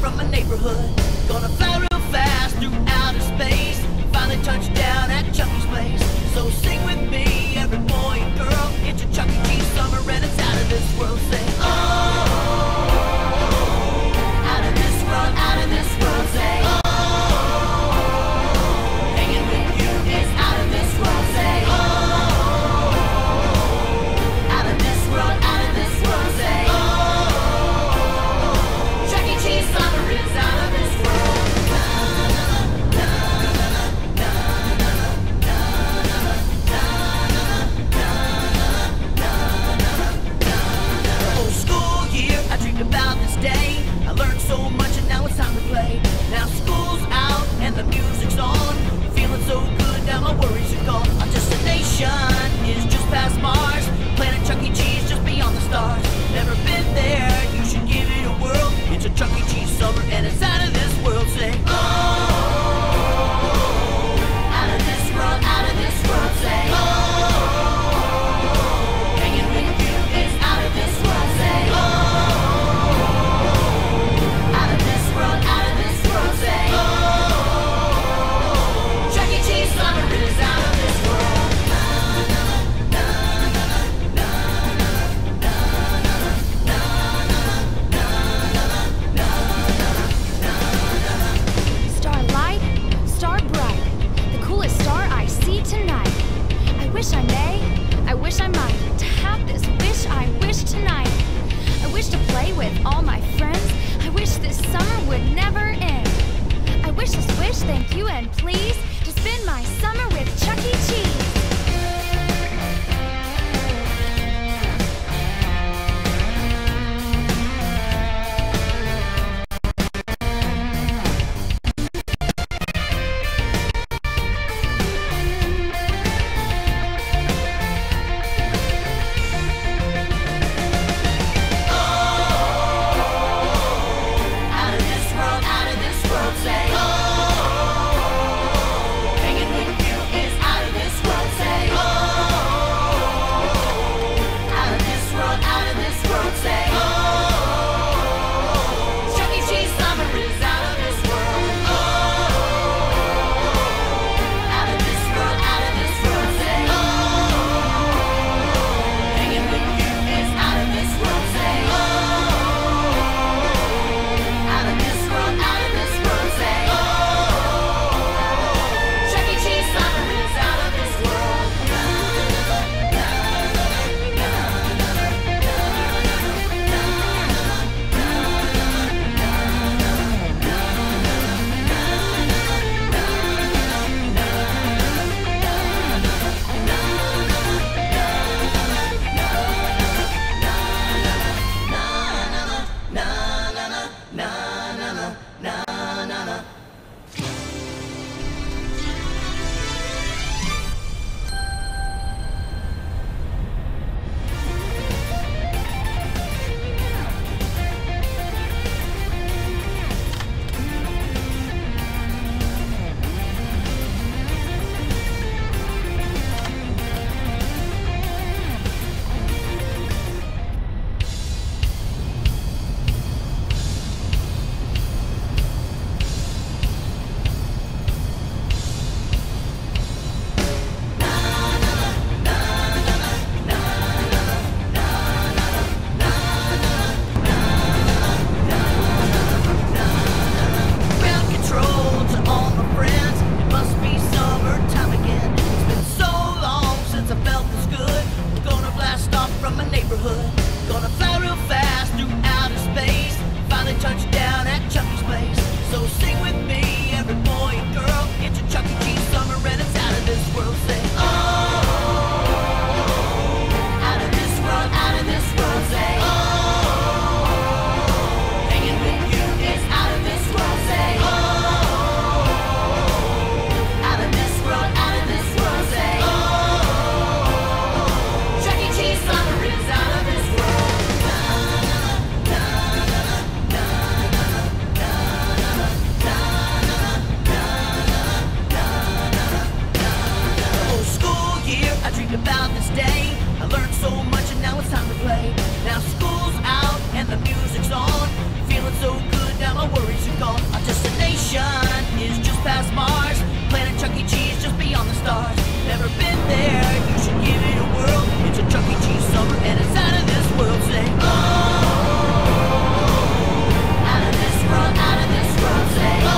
from my neighborhood. Gonna fly real fast through outer space. Finally touch down at Chucky's place. So sing with me, every boy and girl. It's a Chuck E. Cheese summer and it's out of this world. Say, oh, out of this world, out of this world. Say, oh, hanging with you is out of this world. Say, oh, out of this world, out of this world. Say, oh, Chuck E. Cheese summer is out of this world. Oh, school year, I dreamed about this day. I learned so much and now it's time to play. Now school's out and the music's on. Feeling so good, now my worries are gone. Our destination is just past Mars. Planet Chuck E. Cheese just beyond the stars. Never been there, you should give it a whirl. It's a Chuck E. Cheese summer and it's out of this world. Say, oh, out of this world, out of this world. Say, oh, hanging with you is out of this world. Say, oh, out of this world, out of this world. Say, oh, Chuck E. Cheese summer is out of this world. Starlight, star bright, the coolest star I see tonight. I wish I may, I wish I might, to have this wish I wish tonight. I wish to play with all my friends. I wish this summer would never end. I wish this wish, thank you and please, to spend my summer with Chuck E. Cheese. Out of this world, out of this world. Say, oh, hanging with you is out of this world. Say, oh, out of this world, out of this world. Say, oh, Chuck E. Cheese summer is out of this world. Oh, out of this world, out of this world. Say, oh, hanging with you is out of this world. Say, oh, out of this world, out of this world. Say, oh, Chuck E. Cheese summer is out of this world. Ground control to all my friends. It must be summertime again. It's been so long since I felt this good. We're gonna blast off from my neighborhood. Gonna fly real fast through outer space. Finally touch down at Chucky's place. So sing with me, every boy and girl. It's a Chuck E. Cheese summer and it's out of this world. Say, oh, out of this world, out of this world. Say, oh, hanging with you is out of this world. Say, oh, out of this world, out of this world. Say, oh, Chuck E. Cheese summer is out of this world. Oh, school year, I dreamed about this day. I learned so much and now it's time to play. Now school's out and the music's on. Feeling so good, now my my worries are gone. Our destination is just past Mars. Planet Chuck E. Cheese just beyond the stars. Never been there, you should give it a whirl. It's a Chuck E. Cheese summer and it's out of this world. Say, oh, out of this world, out of this world. Say, oh,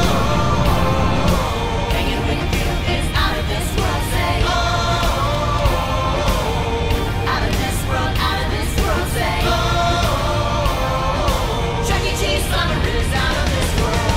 hanging with you is out of this world. Say, oh, out of this world, out of this world. Say, oh, Chuck E. Cheese summer is out of this world.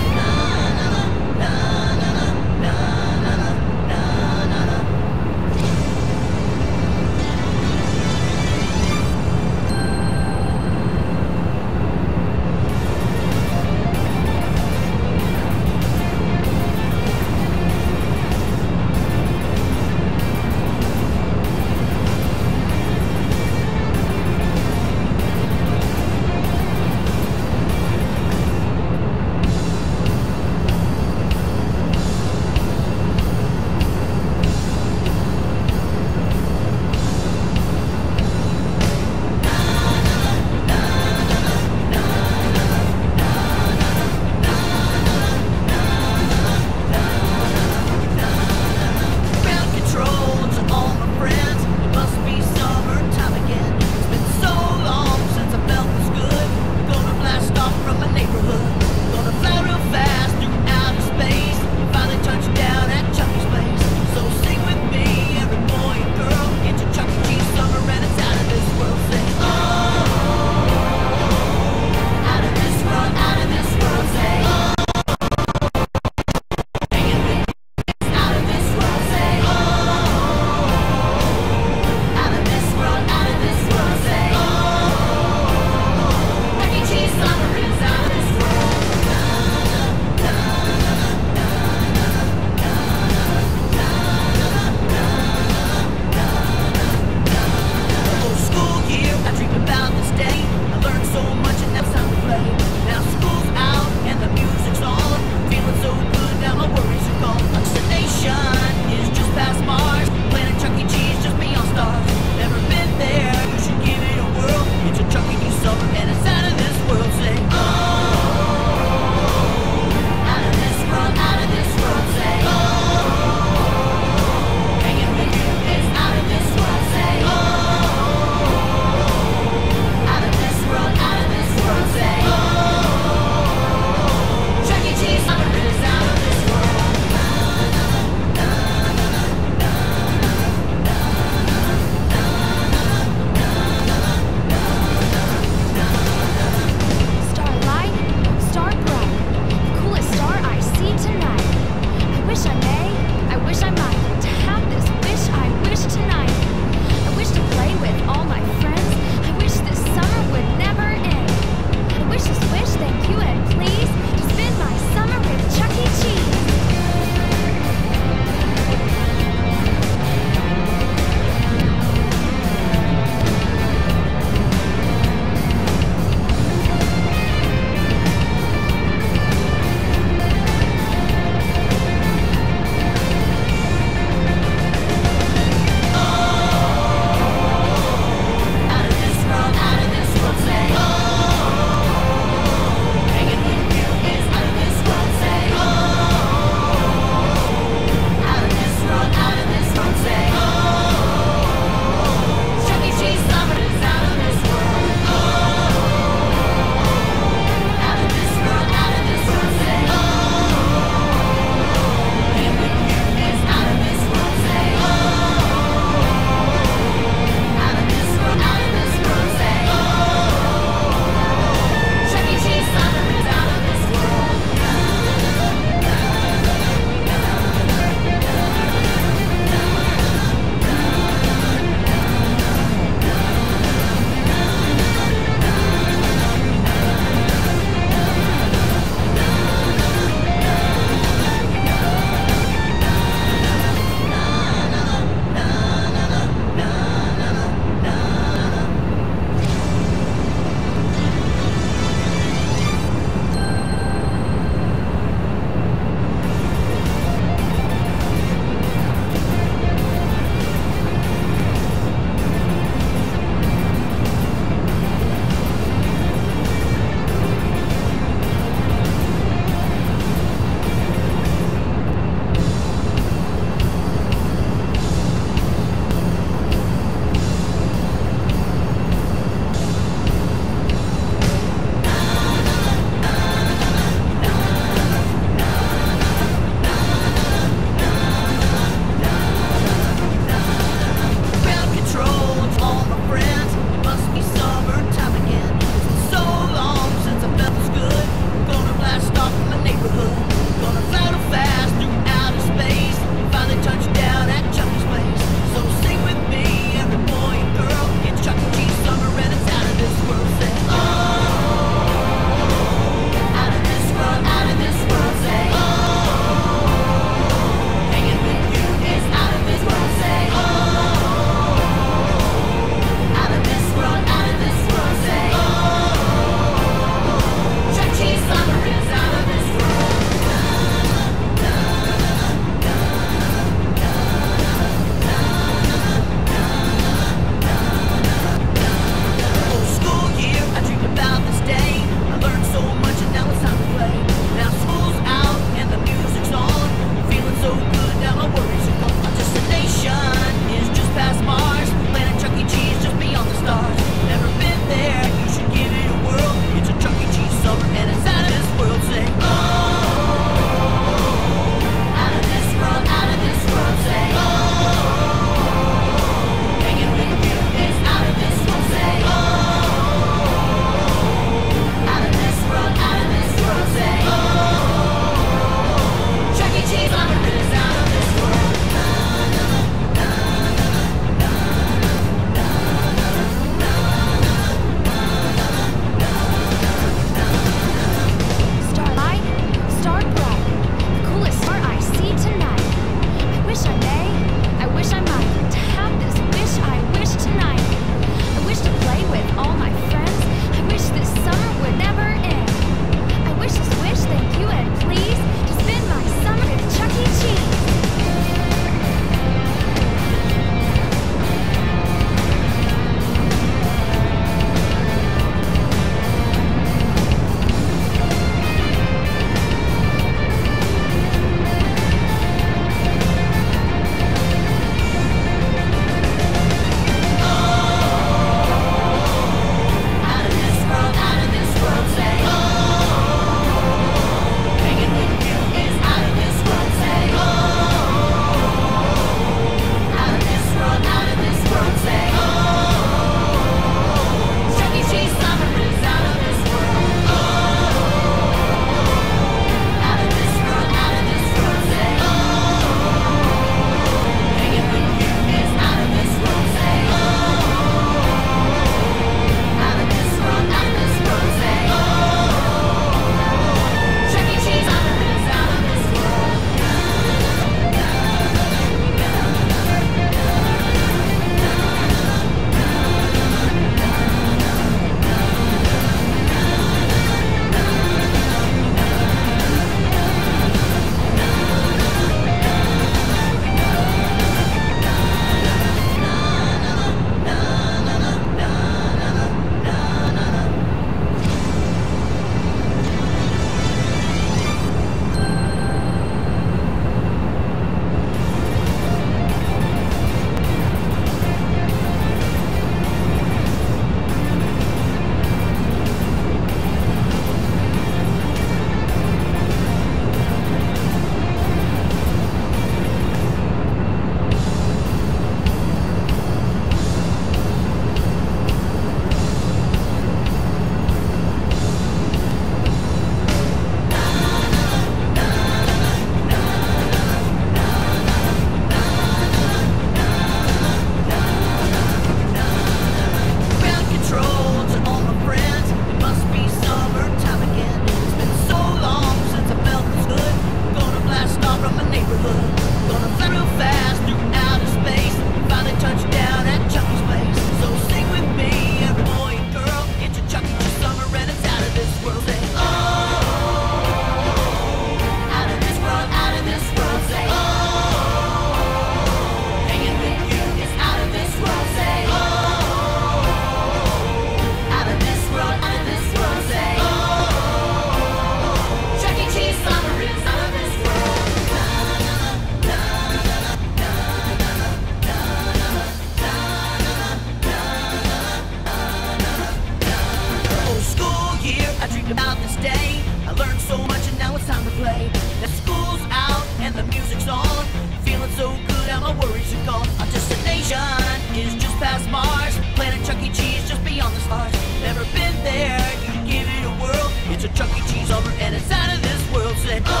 played. Now school's out and the music's on. Feeling so good, how my worries are gone. Our destination is just past Mars. Planet Chuck E. Cheese just beyond the stars. Never been there, you give it a whirl. It's a Chuck E. Cheese over and it's out of this world. Say, oh,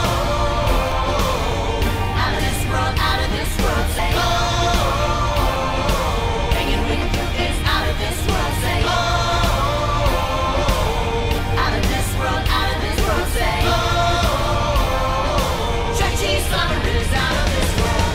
out of this world, out of this world. Say, oh, hanging with you is out of this world. Say, oh, out of this world, out of this world. Say, oh, Chuck E. Cheese summer is out of this world.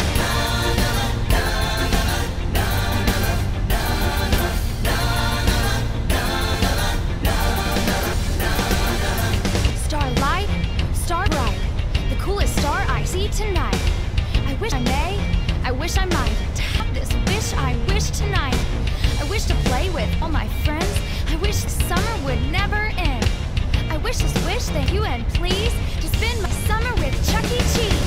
Starlight, star bright, the coolest star I see tonight. I wish I may, I wish I might, to have this wish I wish tonight. I wish to play with all my friends. I wish the summer would never end. I wish this wish, thank you and please, to spend my summer with Chuck E. Cheese.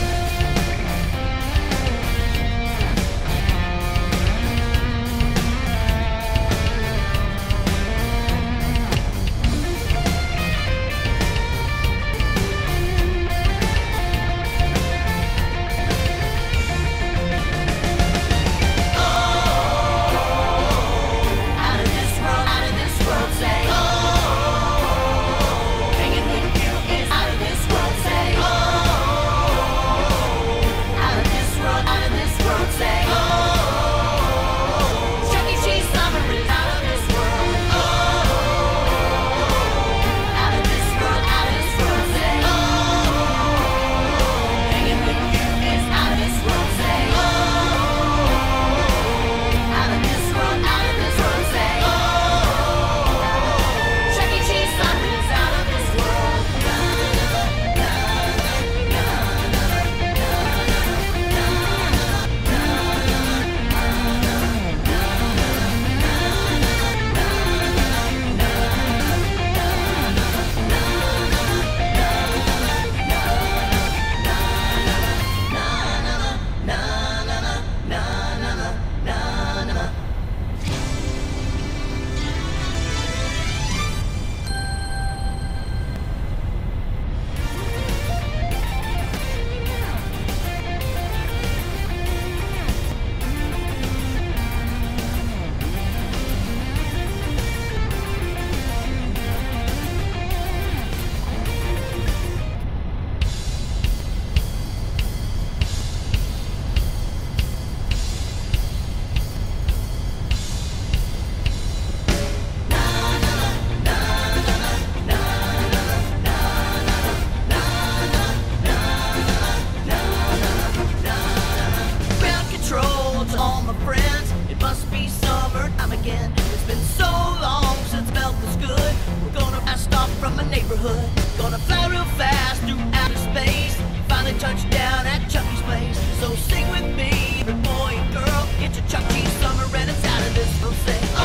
Touchdown at Chucky's place. So sing with me, every boy and girl. It's a Chuck E. summer and it's out of this world. Say, oh,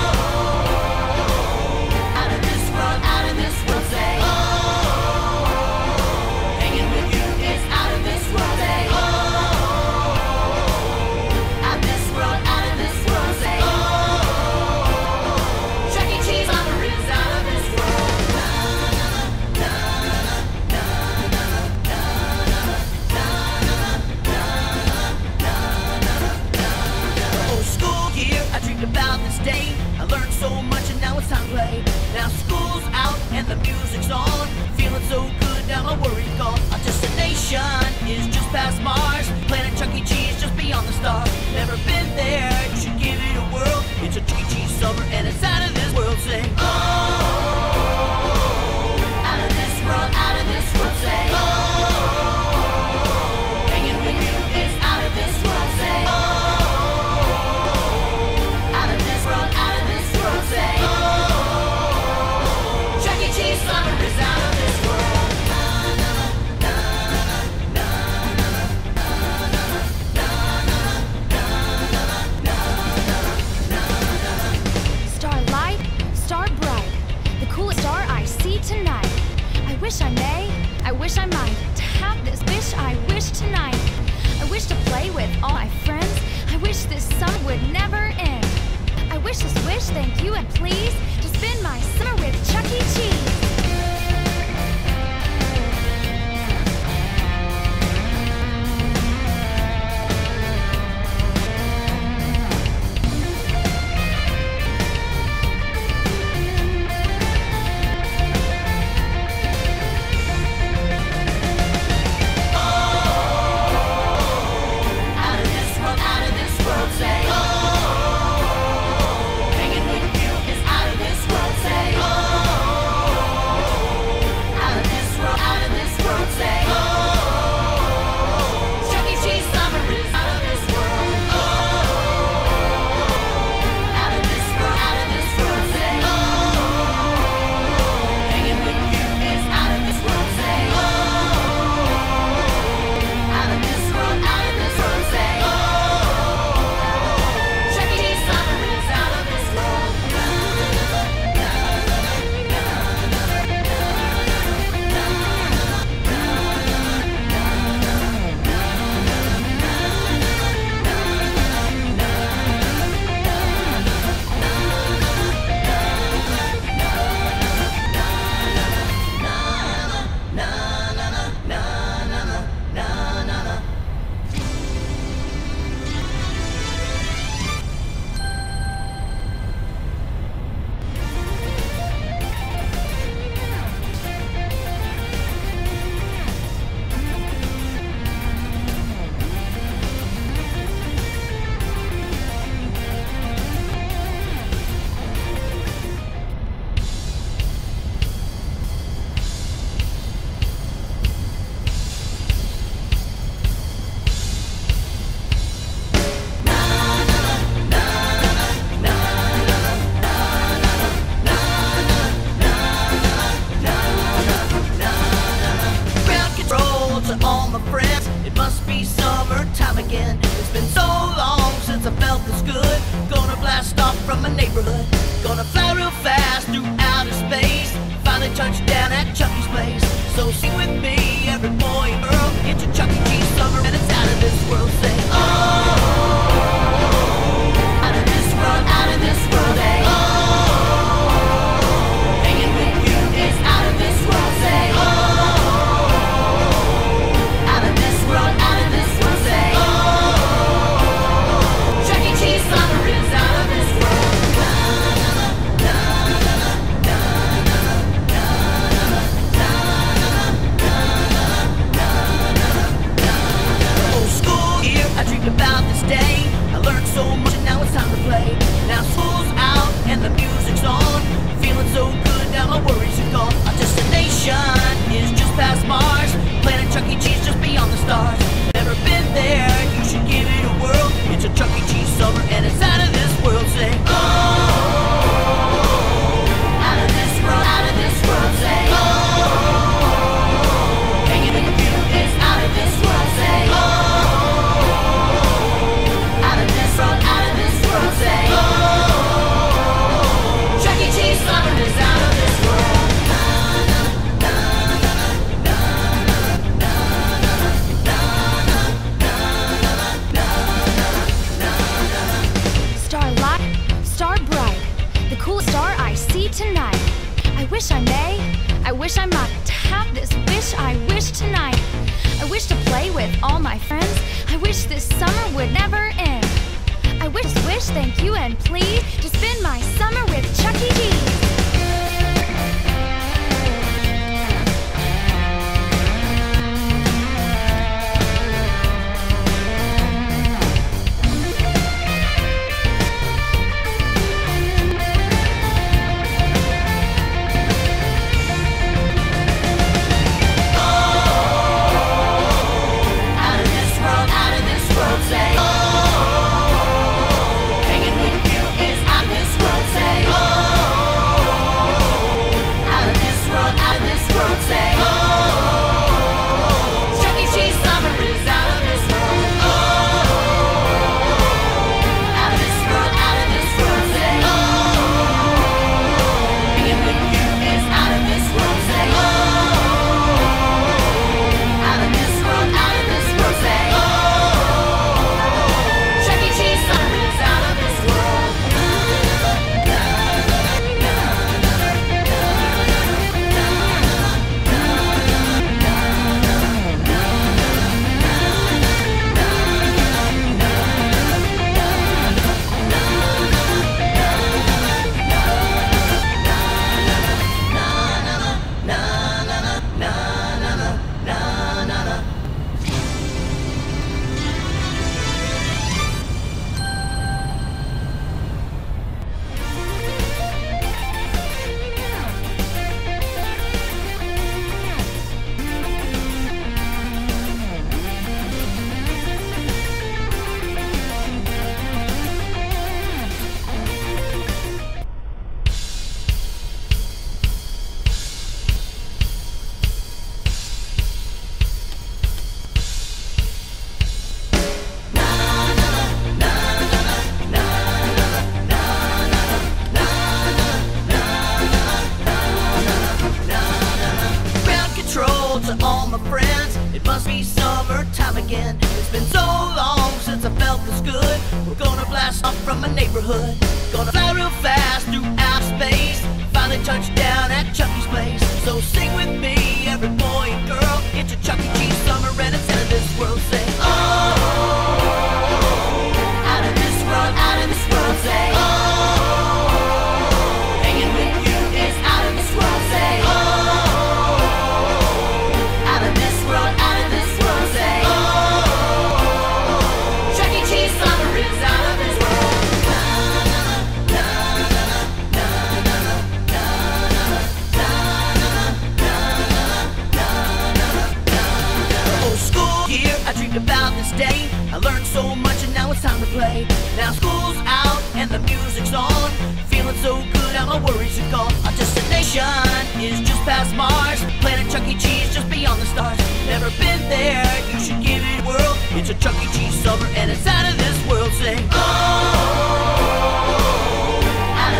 out of this world, out of this world. Say, oh, hanging with you is out of this world. Say, oh, out of this world, out of this world. Say, oh, Chuck E. Cheese summer is out of this world. About this day, I learned so much and now it's time to play. Now school's out and the music's on. Feeling so good, now my worries gone. Our destination is just past Mars. Planet Chuck E. Cheese just beyond the stars. Never been there, you should give it a whirl. It's a Chuck E. Cheese summer and it's out of this world. Say, oh, out of this world, out of this world. Say, oh, hanging with you is out of this world. Say, oh, say, oh, Chuck E. Cheese summer is out of this world. Starlight, star bright, the coolest star I see tonight. I wish I may, I wish I might, to have this wish I wish tonight. I wish to play with all my friends. I wish this summer would never end. I wish this wish, thank you and please, to spend my summer with Chuck E. Cheese. neighborhood. Gonna fly real fast through outer space. Finally touch down at Chucky's place. So sing with me, every boy and girl. It's a Chuck E. Cheese summer and it's out of this world. Say, oh, out of this world, out of this world. Say, oh, hanging with you is out of this world. Say, oh, out of this world, out of this world. Say, oh, Chuck E. Cheese summer is out of this world. I dreamed about this day. I learned so much and now it's time to play. Now school's out and the music's on. Feeling so good, now my worries are gone. Our destination is just past Mars. Planet Chuck E. Cheese just beyond the stars. Never been there, you should give it a whirl. It's a Chuck E. Cheese summer and it's out of this world. Say, oh, out of this world, out of this world. Say, oh, hanging with you is out of this world. Say, oh, out of this world, say, oh, Chuck E. Cheese summer is out of this world. Starlight, star bright, the coolest star I see tonight. I wish I may, I wish I might have this wish I wish tonight. I wish to play with all my friends. I wish this summer would never end. I wish, thank you, and please to spend my summer with Chuck E. Cheese. Say, oh, hanging with you is out of this world. Say, oh, out of this world, out of this world. Say, oh, Chuck E. Cheese summer is out of this world. Oh, out of this world, out of this world. Say, oh, hanging with you is out of this world. Say, oh, out of this world, out of this world. Say, oh, to all my friends, it must be summertime again. It's been so long since I felt this good. We're gonna blast off from my neighborhood. Gonna fly real fast through outer space. Finally touch down at Chucky's place. So sing with me, every boy and girl. It's a Chuck E. Cheese summer and it's out of this world. Say, oh, out of this world, out of this world. Say, oh, hanging with you is out of this world. Say, oh, out of this world, out of this world. Say, oh, Chuck E. Cheese summer is out of this world. Oh, school year, I dreamed about this day. I learned so much and now it's time to play. Now school's out and the music's on. Feeling so good, now my worries are gone. Our destination is just past Mars. Planet Chuck E. Cheese just beyond the stars. Never been there, you should give it a whirl. It's a Chuck E. Cheese summer and it's out of this world. Say, oh, out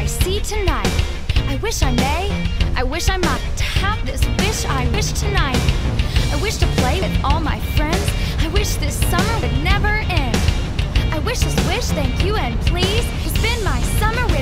see tonight. I wish I may, I wish I might, to have this wish I wish tonight. I wish to play with all my friends. I wish this summer would never end. I wish this wish, thank you and please, has been my summer wish.